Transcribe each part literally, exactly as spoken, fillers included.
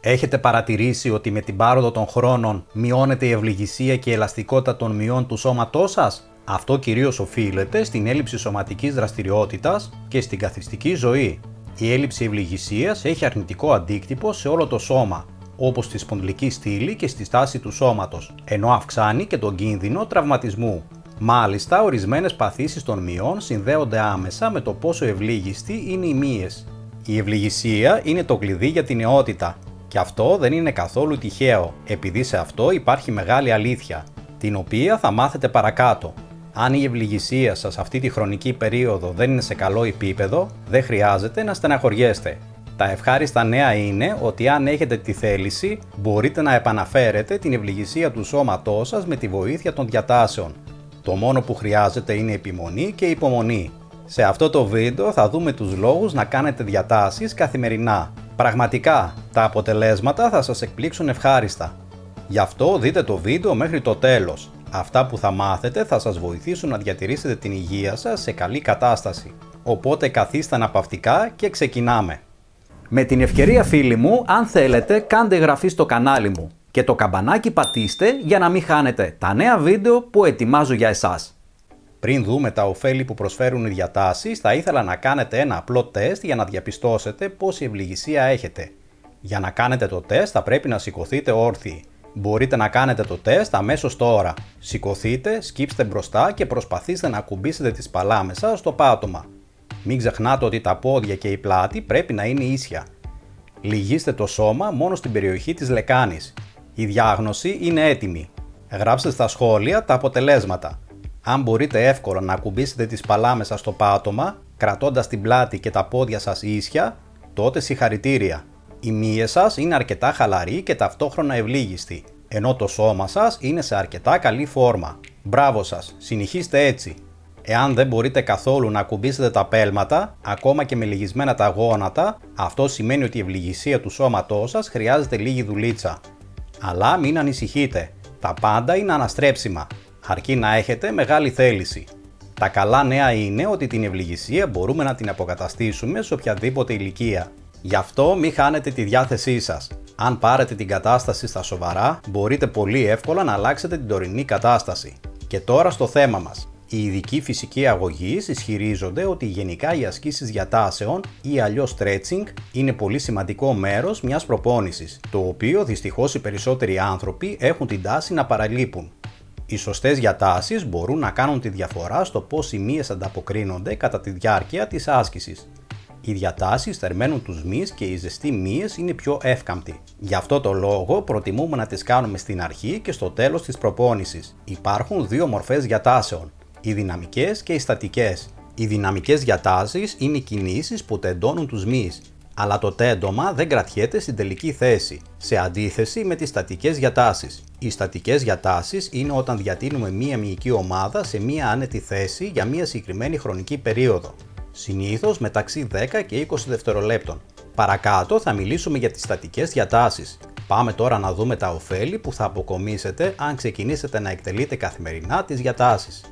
Έχετε παρατηρήσει ότι με την πάροδο των χρόνων μειώνεται η ευληγησία και η ελαστικότητα των μειών του σώματός σας? Αυτό κυρίως οφείλεται στην έλλειψη σωματικής δραστηριότητας και στην καθιστική ζωή. Η έλλειψη ευληγησίας έχει αρνητικό αντίκτυπο σε όλο το σώμα, όπως στη σπονδυλική στήλη και στη στάση του σώματος, ενώ αυξάνει και τον κίνδυνο τραυματισμού. Μάλιστα, ορισμένες παθήσεις των μειών συνδέονται άμεσα με το πόσο ευλίγιστοι είναι οι μύες. Η ευληγησία είναι το κλειδί για την νεότητα, και αυτό δεν είναι καθόλου τυχαίο, επειδή σε αυτό υπάρχει μεγάλη αλήθεια, την οποία θα μάθετε παρακάτω. Αν η ευληγησία σας αυτή τη χρονική περίοδο δεν είναι σε καλό επίπεδο, δεν χρειάζεται να στεναχωριέστε. Τα ευχάριστα νέα είναι ότι αν έχετε τη θέληση, μπορείτε να επαναφέρετε την ευληγησία του σώματός σας με τη βοήθεια των διατάσεων. Το μόνο που χρειάζεται είναι επιμονή και υπομονή. Σε αυτό το βίντεο θα δούμε τους λόγους να κάνετε διατάσεις καθημερινά. Πραγματικά, τα αποτελέσματα θα σας εκπλήξουν ευχάριστα. Γι' αυτό δείτε το βίντεο μέχρι το τέλος. Αυτά που θα μάθετε θα σας βοηθήσουν να διατηρήσετε την υγεία σας σε καλή κατάσταση. Οπότε καθίστε αναπαυτικά και ξεκινάμε. Με την ευκαιρία, φίλοι μου, αν θέλετε κάντε εγγραφή στο κανάλι μου και το καμπανάκι πατήστε για να μην χάνετε τα νέα βίντεο που ετοιμάζω για εσάς. Πριν δούμε τα ωφέλη που προσφέρουν οι διατάσεις, θα ήθελα να κάνετε ένα απλό τεστ για να διαπιστώσετε πόση ευληγησία έχετε. Για να κάνετε το τεστ θα πρέπει να σηκωθείτε όρθιοι. Μπορείτε να κάνετε το τεστ αμέσως τώρα. Σηκωθείτε, σκύψτε μπροστά και προσπαθήστε να ακουμπήσετε τις παλάμες σας στο πάτωμα. Μην ξεχνάτε ότι τα πόδια και η πλάτη πρέπει να είναι ίσια. Λυγίστε το σώμα μόνο στην περιοχή της λεκάνης. Η διάγνωση είναι έτοιμη. Γράψτε στα σχόλια τα αποτελέσματα. Αν μπορείτε εύκολα να ακουμπήσετε τις παλάμες σας στο πάτωμα, κρατώντας την πλάτη και τα πόδια σας ίσια, τότε συγχαρητήρια. Οι μύες σας είναι αρκετά χαλαροί και ταυτόχρονα ευλίγιστοι, ενώ το σώμα σας είναι σε αρκετά καλή φόρμα. Μπράβο σας, συνεχίστε έτσι. Εάν δεν μπορείτε καθόλου να ακουμπήσετε τα πέλματα, ακόμα και με λυγισμένα τα γόνατα, αυτό σημαίνει ότι η ευληγησία του σώματός σας χρειάζεται λίγη δουλίτσα. Αλλά μην ανησυχείτε, τα πάντα είναι αναστρέψιμα, αρκεί να έχετε μεγάλη θέληση. Τα καλά νέα είναι ότι την ευληγησία μπορούμε να την αποκαταστήσουμε σε οποιαδήποτε ηλικία. Γι' αυτό μην χάνετε τη διάθεσή σας. Αν πάρετε την κατάσταση στα σοβαρά, μπορείτε πολύ εύκολα να αλλάξετε την τωρινή κατάσταση. Και τώρα στο θέμα μας. Οι ειδικοί φυσικοί αγωγείς ισχυρίζονται ότι γενικά οι ασκήσεις διατάσεων ή αλλιώς stretching είναι πολύ σημαντικό μέρος μιας προπόνησης, το οποίο δυστυχώς οι περισσότεροι άνθρωποι έχουν την τάση να παραλείπουν. Οι σωστές διατάσεις μπορούν να κάνουν τη διαφορά στο πώς οι μύες ανταποκρίνονται κατά τη διάρκεια της άσκησης. Οι διατάσεις θερμαίνουν τους μυς και οι ζεστοί μύες είναι πιο εύκαμπτοι. Γι' αυτό το λόγο προτιμούμε να τις κάνουμε στην αρχή και στο τέλος της προπόνησης. Υπάρχουν δύο μορφές διατάσεων, οι δυναμικές και οι στατικές. Οι δυναμικές διατάσεις είναι οι κινήσεις που τεντώνουν τους μυς, αλλά το τέντομα δεν κρατιέται στην τελική θέση, σε αντίθεση με τις στατικές διατάσεις. Οι στατικές διατάσεις είναι όταν διατείνουμε μία μυϊκή ομάδα σε μία άνετη θέση για μία συγκεκριμένη χρονική περίοδο, συνήθως μεταξύ δέκα και είκοσι δευτερολέπτων. Παρακάτω θα μιλήσουμε για τις στατικές διατάσεις. Πάμε τώρα να δούμε τα ωφέλη που θα αποκομίσετε αν ξεκινήσετε να εκτελείτε καθημερινά τις διατάσεις.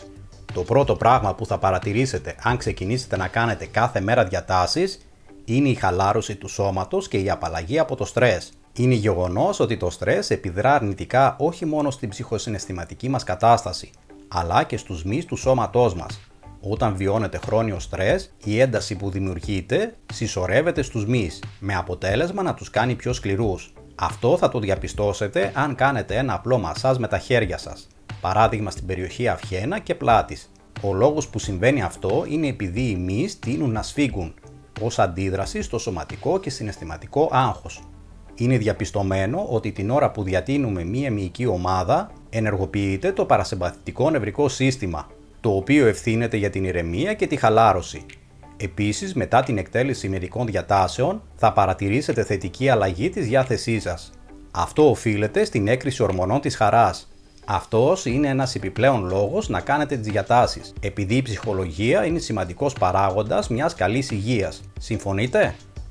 Το πρώτο πράγμα που θα παρατηρήσετε αν ξεκινήσετε να κάνετε κάθε μέρα διατάσεις είναι η χαλάρωση του σώματος και η απαλλαγή από το στρες. Είναι γεγονός ότι το στρες επιδρά αρνητικά όχι μόνο στην ψυχοσυναισθηματική μας κατάσταση, αλλά και στους μυς του σώματός μας. Όταν βιώνετε χρόνιο στρες, η ένταση που δημιουργείται συσσωρεύεται στους μυς, με αποτέλεσμα να τους κάνει πιο σκληρούς. Αυτό θα το διαπιστώσετε αν κάνετε ένα απλό μασάζ με τα χέρια σας, παράδειγμα στην περιοχή αυχένα και πλάτης. Ο λόγος που συμβαίνει αυτό είναι επειδή οι μυς τείνουν να σφίγγουν, ως αντίδραση στο σωματικό και συναισθηματικό άγχος. Είναι διαπιστωμένο ότι την ώρα που διατείνουμε μία μυϊκή ομάδα, ενεργοποιείται το παρασυμπαθητικό νευρικό σύστημα, το οποίο ευθύνεται για την ηρεμία και τη χαλάρωση. Επίσης, μετά την εκτέλεση μερικών διατάσεων, θα παρατηρήσετε θετική αλλαγή της διάθεσής σας. Αυτό οφείλεται στην έκρηση ορμονών της χαράς. Αυτός είναι ένας επιπλέον λόγος να κάνετε τις διατάσεις, επειδή η ψυχολογία είναι σημαντικός παράγοντας μιας καλής υγείας. Συμφωνείτε?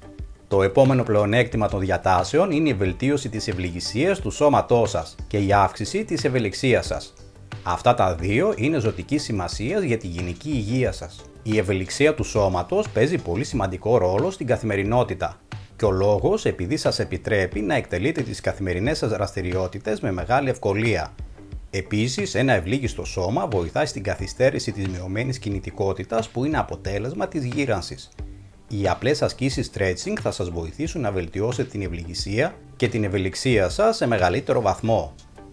Το επόμενο πλεονέκτημα των διατάσεων είναι η βελτίωση της ευληγησίας του σώματός σας και η αύξηση της ευελιξίας σας. Αυτά τα δύο είναι ζωτικής σημασίας για τη γενική υγεία σας. Η ευελιξία του σώματος παίζει πολύ σημαντικό ρόλο στην καθημερινότητα. Και ο λόγος επειδή σας επιτρέπει να εκτελείτε τις καθημερινές σας δραστηριότητες με μεγάλη ευκολία. Επίσης, ένα ευλίγιστο σώμα βοηθάει στην καθυστέρηση της μειωμένης κινητικότητας που είναι αποτέλεσμα της γύρανσης. Οι απλές ασκήσεις stretching θα σας βοηθήσουν να βελτιώσετε την ευληγησία και την ευελιξία σας σε μεγαλύτερο βαθμό.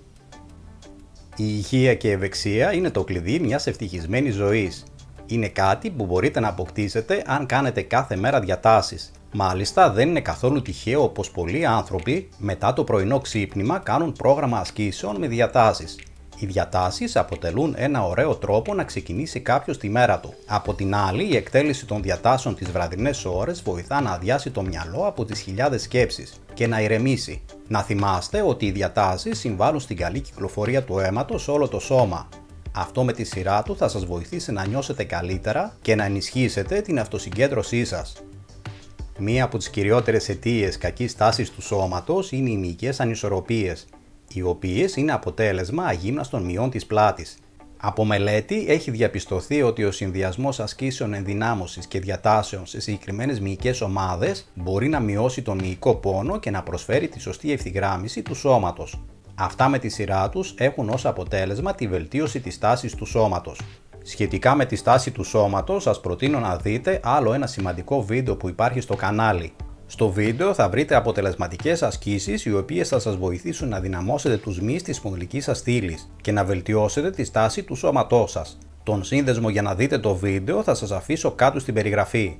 Η υγεία και η ευεξία είναι το κλειδί μιας ευτυχισμένης ζωής. Είναι κάτι που μπορείτε να αποκτήσετε αν κάνετε κάθε μέρα διατάσεις. Μάλιστα, δεν είναι καθόλου τυχαίο πως πολλοί άνθρωποι μετά το πρωινό ξύπνημα κάνουν πρόγραμμα ασκήσεων με διατάσεις. Οι διατάσεις αποτελούν ένα ωραίο τρόπο να ξεκινήσει κάποιος τη μέρα του. Από την άλλη, η εκτέλεση των διατάσεων τις βραδινές ώρες βοηθά να αδειάσει το μυαλό από τις χιλιάδες σκέψεις και να ηρεμήσει. Να θυμάστε ότι οι διατάσεις συμβάλλουν στην καλή κυκλοφορία του αίματος σε όλο το σώμα. Αυτό με τη σειρά του θα σας βοηθήσει να νιώσετε καλύτερα και να ενισχύσετε την αυτοσυγκέντρωσή σας. Μία από τις κυριότερες αιτίες κακής τάσης του σώματος είναι οι μυϊκές ανισορροπίες, οι οποίες είναι αποτέλεσμα αγύμναστων μειών της πλάτης. Από μελέτη έχει διαπιστωθεί ότι ο συνδυασμός ασκήσεων ενδυνάμωσης και διατάσεων σε συγκεκριμένες μυϊκές ομάδες μπορεί να μειώσει τον μυϊκό πόνο και να προσφέρει τη σωστή ευθυγράμμιση του σώματος. Αυτά με τη σειρά τους έχουν ως αποτέλεσμα τη βελτίωση της τάσης του σώματος. Σχετικά με τη στάση του σώματος, σας προτείνω να δείτε άλλο ένα σημαντικό βίντεο που υπάρχει στο κανάλι. Στο βίντεο θα βρείτε αποτελεσματικές ασκήσεις οι οποίες θα σας βοηθήσουν να δυναμώσετε τους μυς της σπονδυλικής σας στήλης και να βελτιώσετε τη στάση του σώματός σας. Τον σύνδεσμο για να δείτε το βίντεο θα σας αφήσω κάτω στην περιγραφή.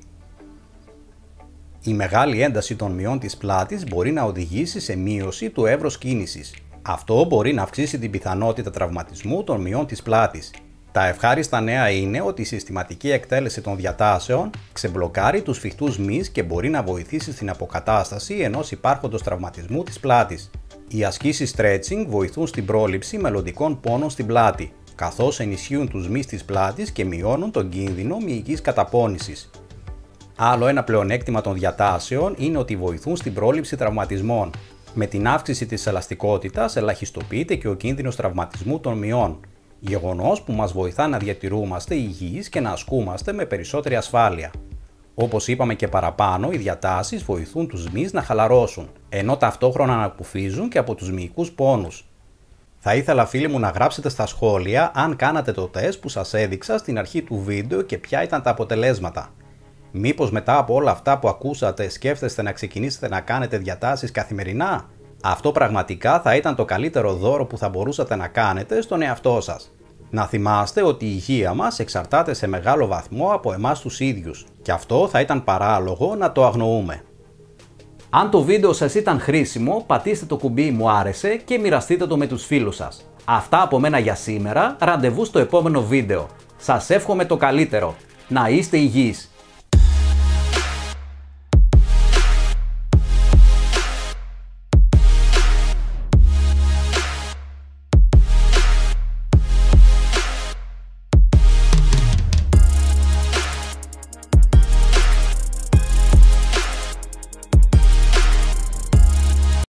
Η μεγάλη ένταση των μειών της πλάτης μπορεί να οδηγήσει σε μείωση του εύρους κίνησης. Αυτό μπορεί να αυξήσει την πιθανότητα τραυματισμού των μειών της πλάτης. Τα ευχάριστα νέα είναι ότι η συστηματική εκτέλεση των διατάσεων ξεμπλοκάρει τους σφιχτούς μυς και μπορεί να βοηθήσει στην αποκατάσταση ενός υπάρχοντος τραυματισμού της πλάτης. Οι ασκήσεις stretching βοηθούν στην πρόληψη μελλοντικών πόνων στην πλάτη, καθώς ενισχύουν τους μυς της πλάτης και μειώνουν τον κίνδυνο μυϊκής καταπώνησης. Άλλο ένα πλεονέκτημα των διατάσεων είναι ότι βοηθούν στην πρόληψη τραυματισμών. Με την αύξηση της ελαστικότητας ελαχιστοποιείται και ο κίνδυνος τραυματισμού των μειών. Γεγονός που μας βοηθά να διατηρούμαστε υγιείς και να ασκούμαστε με περισσότερη ασφάλεια. Όπως είπαμε και παραπάνω, οι διατάσεις βοηθούν τους μυς να χαλαρώσουν, ενώ ταυτόχρονα ανακουφίζουν και από τους μυϊκούς πόνους. Θα ήθελα φίλοι μου να γράψετε στα σχόλια αν κάνατε το τεστ που σας έδειξα στην αρχή του βίντεο και ποια ήταν τα αποτελέσματα. Μήπως μετά από όλα αυτά που ακούσατε σκέφτεστε να ξεκινήσετε να κάνετε διατάσεις καθημερινά? Αυτό πραγματικά θα ήταν το καλύτερο δώρο που θα μπορούσατε να κάνετε στον εαυτό σας. Να θυμάστε ότι η υγεία μας εξαρτάται σε μεγάλο βαθμό από εμάς τους ίδιους και αυτό θα ήταν παράλογο να το αγνοούμε. Αν το βίντεο σας ήταν χρήσιμο, πατήστε το κουμπί μου άρεσε και μοιραστείτε το με τους φίλους σας. Αυτά από μένα για σήμερα, ραντεβού στο επόμενο βίντεο. Σας εύχομαι το καλύτερο. Να είστε υγιείς.